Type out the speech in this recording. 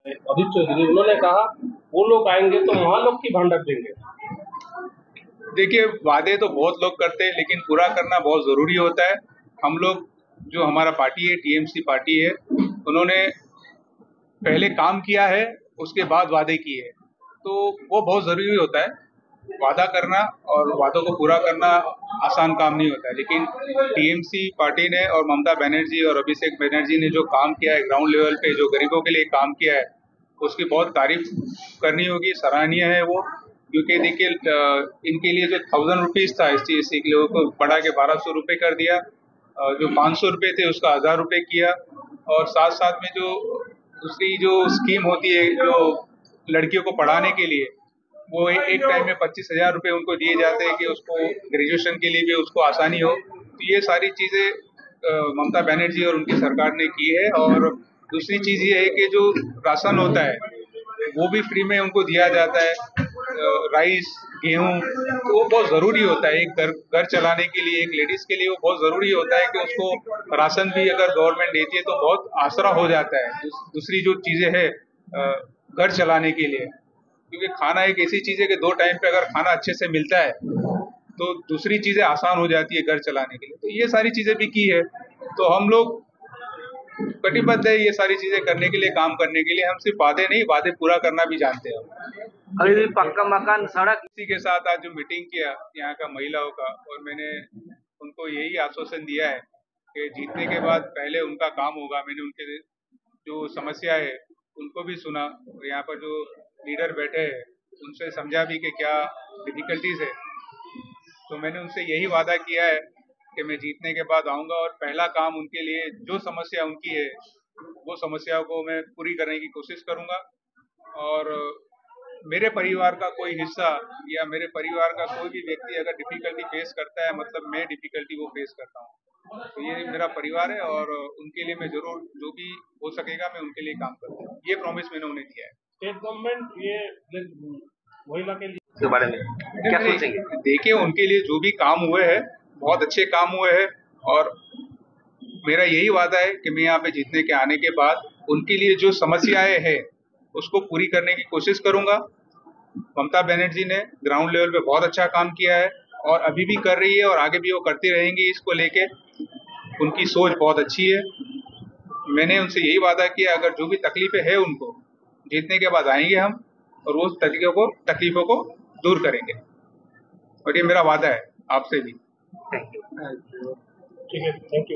अजीत चौधरी उन्होंने कहा वो लोग आएंगे तो वहाँ लोग की भांडक देंगे। देखिए, वादे तो बहुत लोग करते हैं लेकिन पूरा करना बहुत जरूरी होता है। हम लोग जो हमारा पार्टी है, टीएमसी पार्टी है, उन्होंने पहले काम किया है, उसके बाद वादे किए हैं, तो वो बहुत जरूरी होता है। वादा करना और वादों को पूरा करना आसान काम नहीं होता है, लेकिन टीएमसी पार्टी ने और ममता बनर्जी और अभिषेक बनर्जी ने जो काम किया है ग्राउंड लेवल पे, जो गरीबों के लिए काम किया है, उसकी बहुत तारीफ करनी होगी, सराहनीय है वो। क्योंकि देखिए, इनके लिए जो 1000 रुपीज था SC/SC के लोगों को बढ़ा के 1200 रुपए कर दिया, जो 500 रुपए थे उसका 1000 रुपए किया, और साथ साथ में जो दूसरी जो स्कीम होती है जो लड़कियों को पढ़ाने के लिए, वो एक टाइम में 25,000 रुपए उनको दिए जाते हैं कि उसको ग्रेजुएशन के लिए भी उसको आसानी हो। तो ये सारी चीजें ममता बनर्जी और उनकी सरकार ने की है। और दूसरी चीज ये है कि जो राशन होता है वो भी फ्री में उनको दिया जाता है, राइस, गेहूं, तो वो बहुत जरूरी होता है एक घर चलाने के लिए, एक लेडीज के लिए वो बहुत जरूरी होता है कि उसको राशन भी अगर गवर्नमेंट देती है तो बहुत आसरा हो जाता है। दूसरी जो चीजें है घर चलाने के लिए, क्योंकि खाना एक ऐसी चीज है कि 2 टाइम पे अगर खाना अच्छे से मिलता है तो दूसरी चीजें आसान हो जाती है घर चलाने के लिए। तो ये सारी चीजें भी की है, तो हम लोग कटिबद्ध है ये सारी चीजें करने के लिए, काम करने के लिए। हम सिर्फ वादे नहीं, वादे पूरा करना भी जानते हैं। अभी भी पक्का मकान, सड़क। इसी के साथ आज जो मीटिंग किया यहाँ का महिलाओं का, और मैंने उनको यही आश्वासन दिया है कि जीतने के बाद पहले उनका काम होगा। मैंने उनके जो समस्या है उनको भी सुना, और यहाँ पर जो लीडर बैठे हैं उनसे समझा भी कि क्या डिफिकल्टीज है। तो मैंने उनसे यही वादा किया है कि मैं जीतने के बाद आऊंगा और पहला काम उनके लिए जो समस्या उनकी है वो समस्याओं को मैं पूरी करने की कोशिश करूंगा। और मेरे परिवार का कोई हिस्सा या मेरे परिवार का कोई भी व्यक्ति अगर डिफिकल्टी फेस करता है, मतलब मैं डिफिकल्टी वो फेस करता हूँ, तो ये मेरा परिवार है और उनके लिए मैं जरूर जो भी हो सकेगा मैं उनके लिए काम करूंगा। ये प्रॉमिस मैंने उन्हें दिया है। स्टेट गवर्नमेंट ये महिला के लिए के बारे में क्या सोचेंगे? देखिए, उनके लिए जो भी काम हुए हैं बहुत अच्छे काम हुए हैं, और मेरा यही वादा है कि मैं यहाँ पे जीतने के आने के बाद उनके लिए जो समस्याएं हैं उसको पूरी करने की कोशिश करूंगा। ममता बनर्जी ने ग्राउंड लेवल पे बहुत अच्छा काम किया है और अभी भी कर रही है और आगे भी वो करती रहेंगी। इसको लेके उनकी सोच बहुत अच्छी है। मैंने उनसे यही वादा किया, अगर जो भी तकलीफें है उनको जीतने के बाद आएंगे हम और वो तकलीफों को दूर करेंगे, और ये मेरा वादा है आपसे भी। Thank you. ठीक है, थैंक यू।